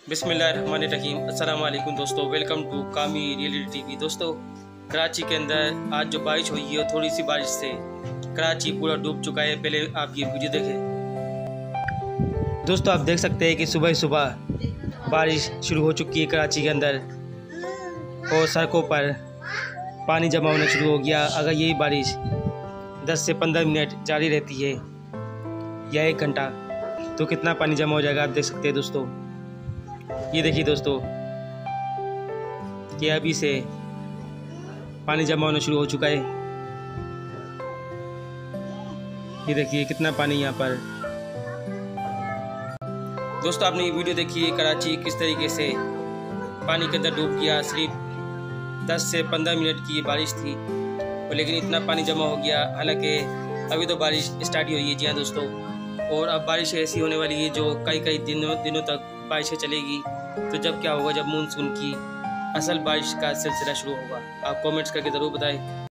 बिस्मिल्लाहिर्रहमानिर्रहीम। अस्सलाम वालेकुम दोस्तों, welcome to Kami reality TV. दोस्तों, कराची के अंदर आज जो बारिश हुई है, थोड़ी सी बारिश से कराची पूरा डूब चुका है। पहले आप ये वीडियो देखें। दोस्तों, आप देख सकते हैं कि सुबह सुबह बारिश शुरू हो चुकी है कराची के अंदर और सड़कों पर पानी जमा होना शुरू हो गया। अगर यही बारिश 10 से 15 मिनट जारी रहती है या 1 घंटा तो कितना पानी जमा हो जाएगा आप देख सकते हैं। दोस्तों, ये देखिए दोस्तों कि अभी से पानी जमा होना शुरू हो चुका है। ये देखिए कितना पानी यहाँ पर। दोस्तों, आपने ये वीडियो देखिए कराची किस तरीके से पानी के अंदर डूब गया। सिर्फ 10 से 15 मिनट की ये बारिश थी और लेकिन इतना पानी जमा हो गया। हालांकि अभी तो बारिश स्टार्ट ही हुई है। जी हाँ दोस्तों, और अब बारिश ऐसी होने वाली है जो कई दिनों तक बारिशें चलेगी। तो जब क्या होगा, जब मानसून की असल बारिश का सिलसिला शुरू होगा। आप कमेंट्स करके ज़रूर बताएं।